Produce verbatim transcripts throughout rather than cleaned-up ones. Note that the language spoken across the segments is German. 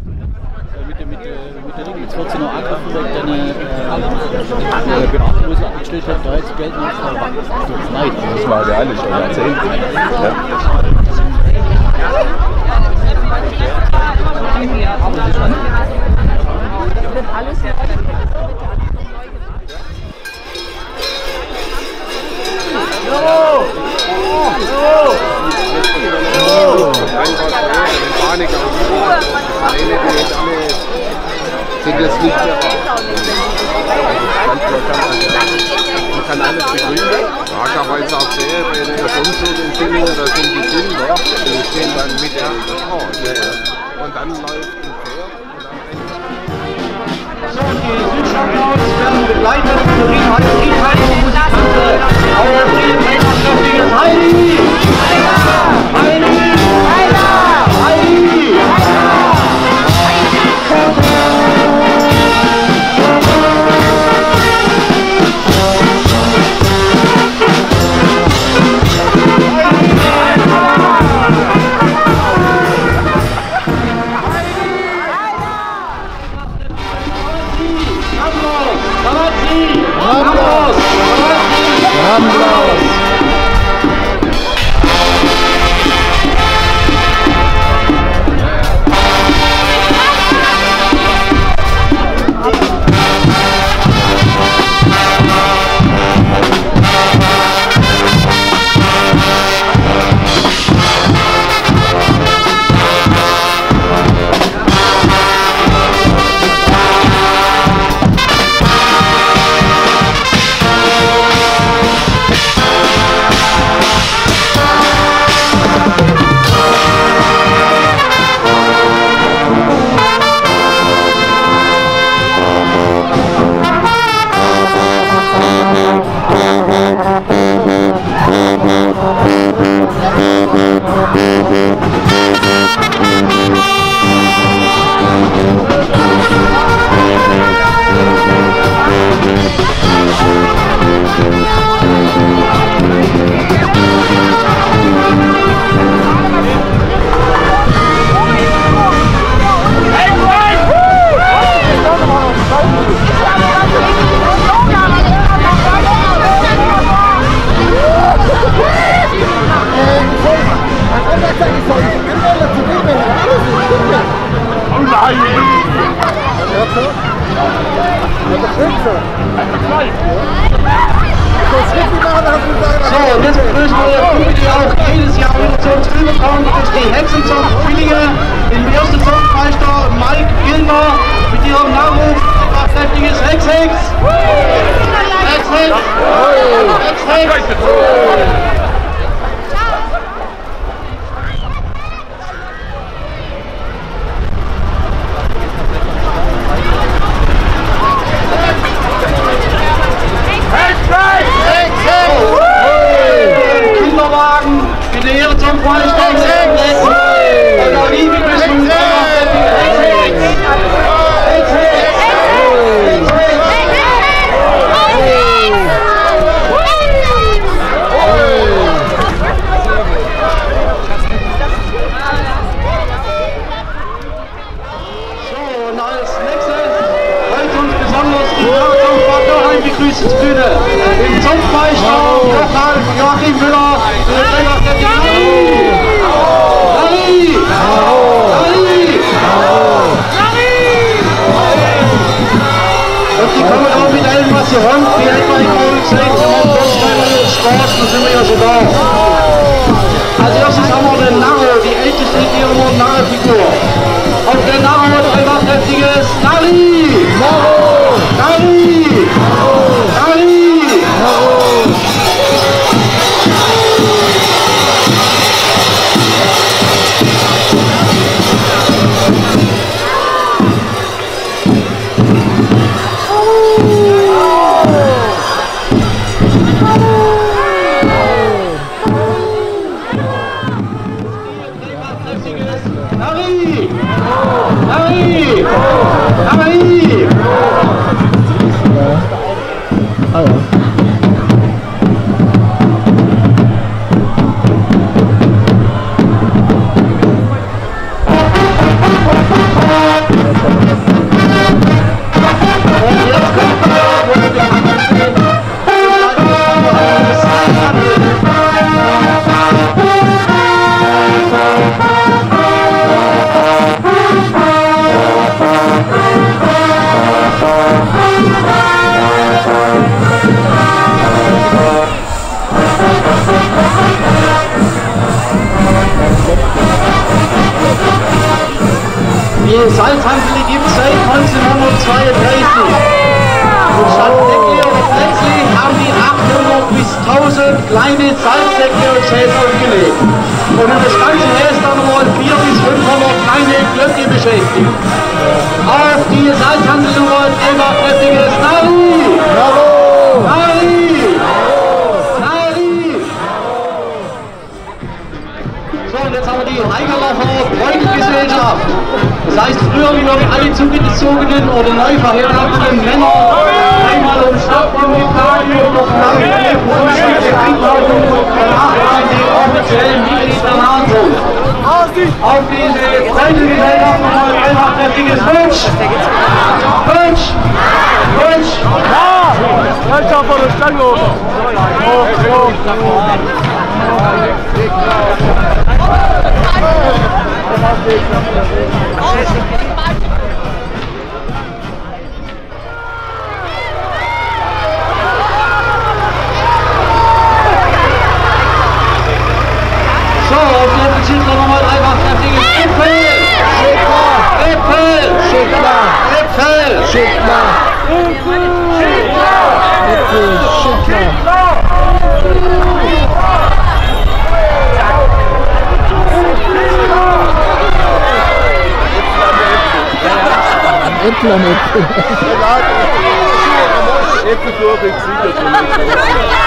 Mit der, mit der, mit der Regel. Jetzt wird sie noch angegriffen, weil dann äh, Beamte, wo sie abgestellt hat, da jetzt Geld nach so Neid. Das war realisch, aber erzählt. Ja. Das wird alles neu sind jetzt nicht mehr man kann alles begründen. Tragerweise auch sehr, bei der Grundschulentzündung, da sind die Kinder, die stehen dann mit der Frau. Und dann läuft ein Pferd. So, die Südschau-Scouts werden begleitet von Reinhard Friedreich und auch kräftiges Heidi! Heidi! Heidi! So, und jetzt begrüßen wir Gruppe, die auch jedes Jahr wieder zu uns rüberkommen. Das ist die Hexenzopf-Zwillinge, den ersten Zopfmeister Mike Gilmer mit ihrem Nachruf, etwas kräftiges Hex Hex! Hex Hex! Hex Hex! Kinderwagen mit der Ehre zum Meister und auch nie begrüßen. So, und als nächstes heute uns besonders die Jahresauffahrt Begrüßungsbühne. Den Zopfmeister Joachim Müller, der Träger der Harry! Harry! Harry! Und die kommen auch mit allem, was ihr wollt, wie etwa in Gold, Seid, Sport, dann sind wir ja schon da. Als erstes haben wir den Narro, die älteste in ihrer Narre-Figur. Auf der Narro hat einfach kräftiges Narri! Narri! Narri! Harry! Harry! Die Salzhandel gibt es seit neunzehnhundertzweiunddreißig. Und statt Säckle oder Plätzli haben die achthundert bis tausend kleine Salzsäcke und Schäfer aufgelegt. Und in das ganze Jahr ist dann mal vierhundert bis fünfhundert kleine Glöcke beschäftigt. Auf die Salzhandel nur ein immer kräftiges Nari! Nari! Jetzt haben wir die Reigerlacher Freundgesellschaft. Das heißt, früher wie noch alle zugezogenen oder neu verheirateten Männer einmal um Stadtbahn getragen und noch lange eine Frühstücke einkaufen und danach waren die offiziellen Mitglied der NATO. Auf diese Freundgesellschaft nochmal einfach kräftiges Wunsch! Wunsch! Wunsch! Ja! Ich hab mal eine Stange hoch! So, auf der bezieht man nochmal einfach kräftiges Äpfel! Äpfel! Äpfel! Äpfel! Schickler! Äpfel! Schickler! Äpfel am Äpfel. Äpfel durch den Gesicht.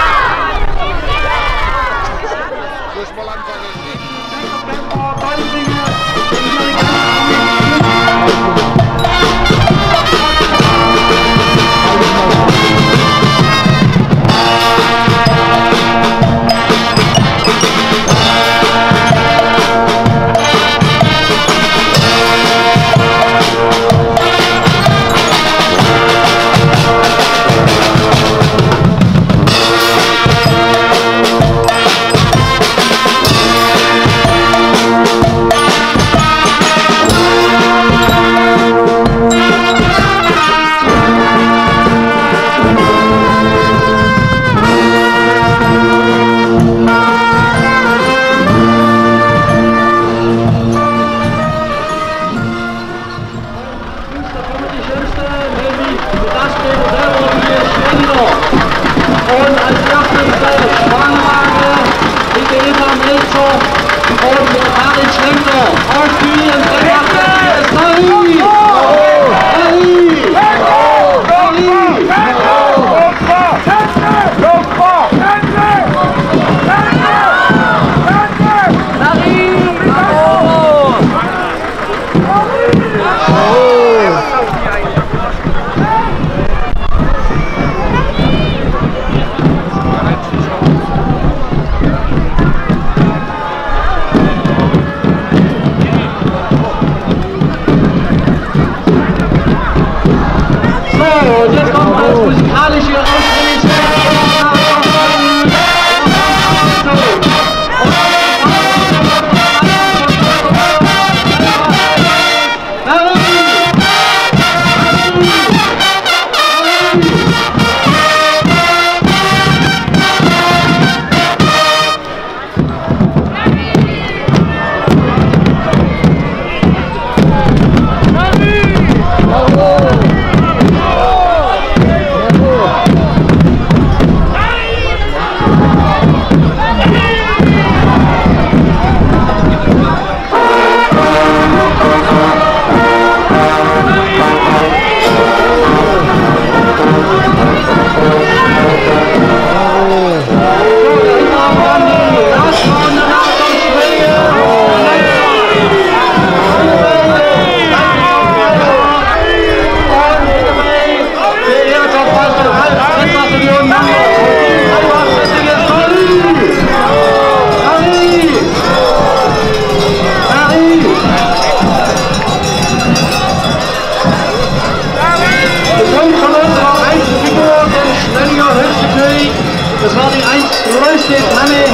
Das war die einst größte Tanne,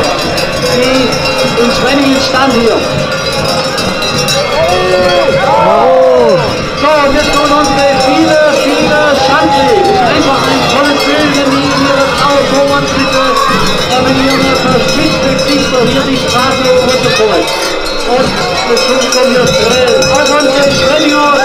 die in Schwenningen stand hier. So, und jetzt kommen unsere viele, viele Schandli. Das ist einfach ein tolles Bild, wenn die in ihrer blauen Vorwandshütte mit ihren verspitzten Gesichtern hier die Straße runterkommen. Und das Publikum hier strahlt. Auf unsere Schwenninger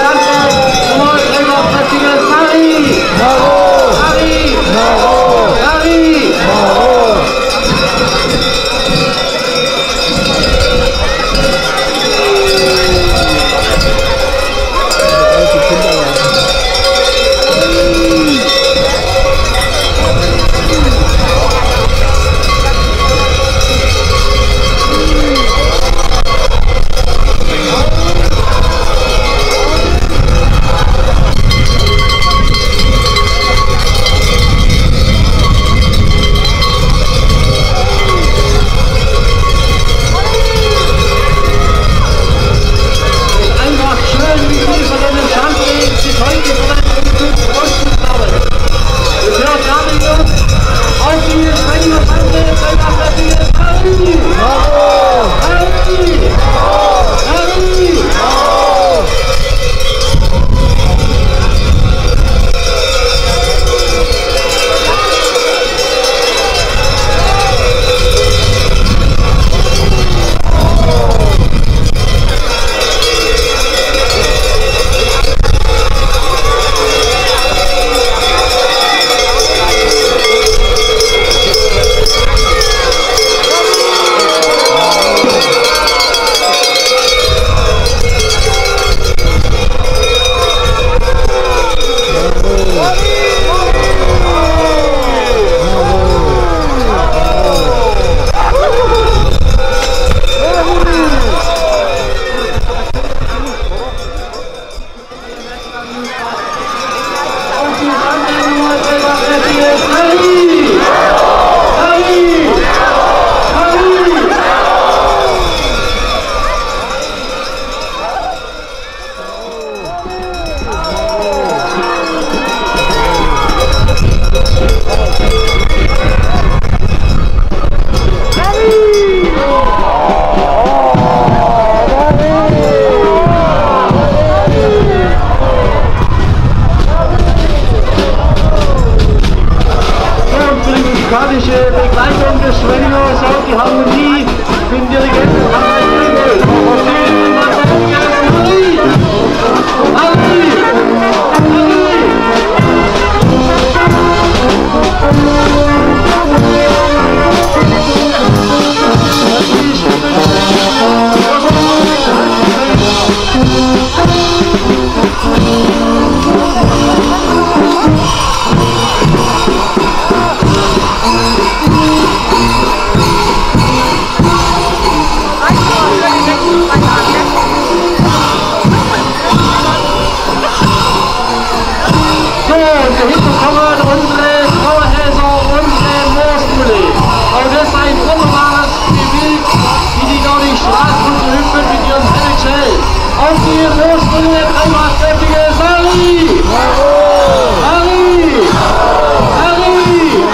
kommen unsere Trauerhäser, unsere Moosmühle. Aber das ist ein wunderbares Gebiet, wie die da die Straßen hüpfen mit ihrem Hellgel. Auf die Moosmühle dreimal kräftige Sali! Sali! Sali!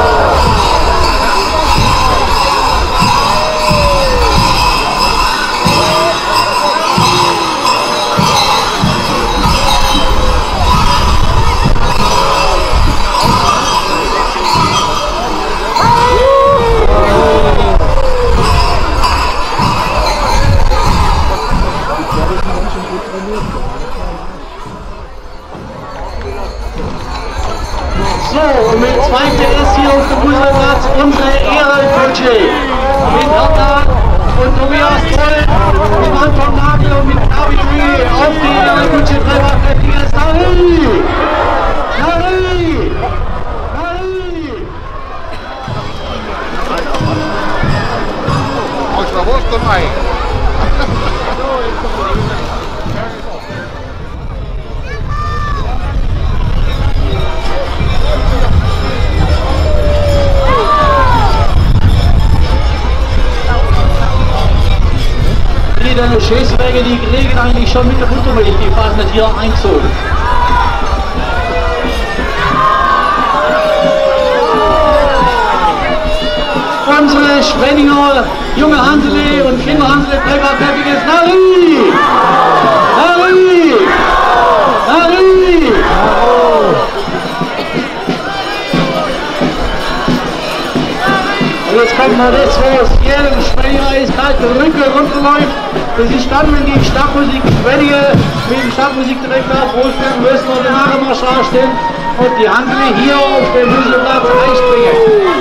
So, und mit zwei P S hier auf dem Fußballplatz unsere Ehrenkutsche mit Hertha und Tobias Troll, mit Anton Nagel und mit David Rüge auf die Ehrenkutsche dreimal kräftiges Harry! Harry! Harry! Aus der Wurst und Ei. Die deine Schäßwege, die kriegen eigentlich schon mit der Buttermilch, die fahren nicht hier eingezogen. Unsere Schwenninger junge Hansele und Kinderhansele Prägerkäffiges Harry! Harry! Harry! Und jetzt kommt mal das, wo es jedem Schwenger eiskalt der Rücken runterläuft. Das ist dann, wenn die Stadtmusik Schwenninge mit dem Stadtmusikdirektor vorstellen müssen und den Nachmarsch stehen und die Hansele hier auf dem Fußballplatz einspringen.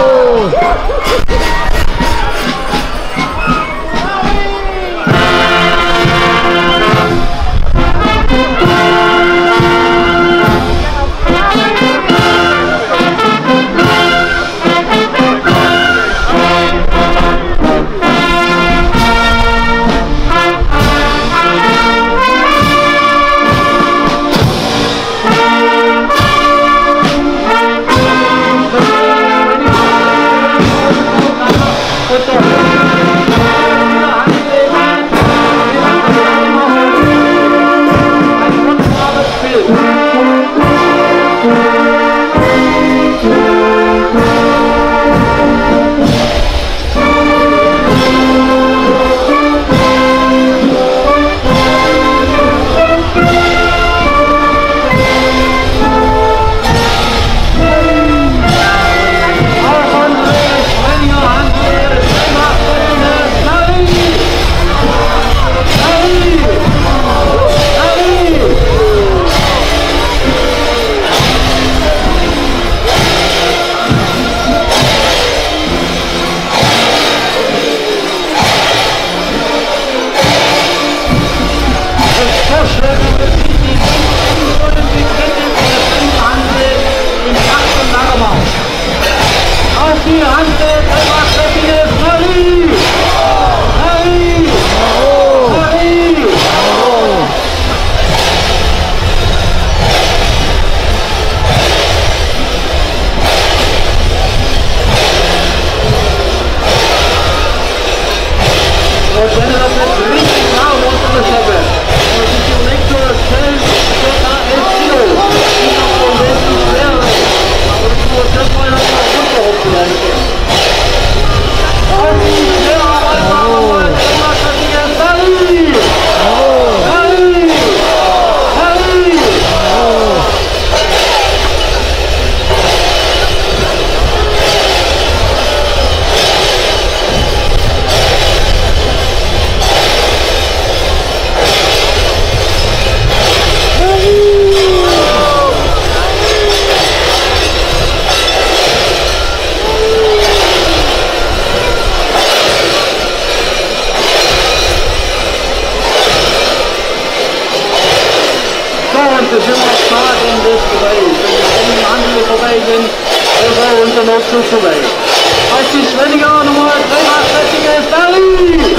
vorbei. Als die Schwenninger Nummer dreimal kräftiges Harry!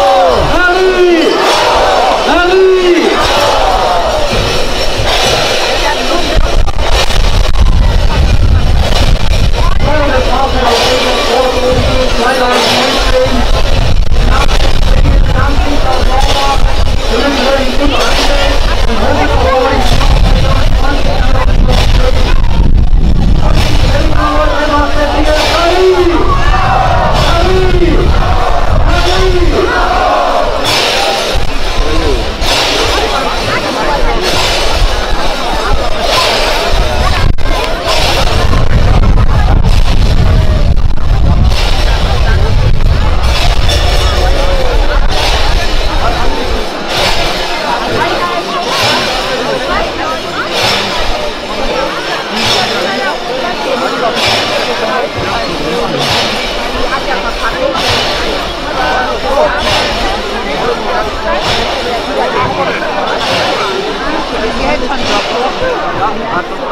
Harry! Harry! Hat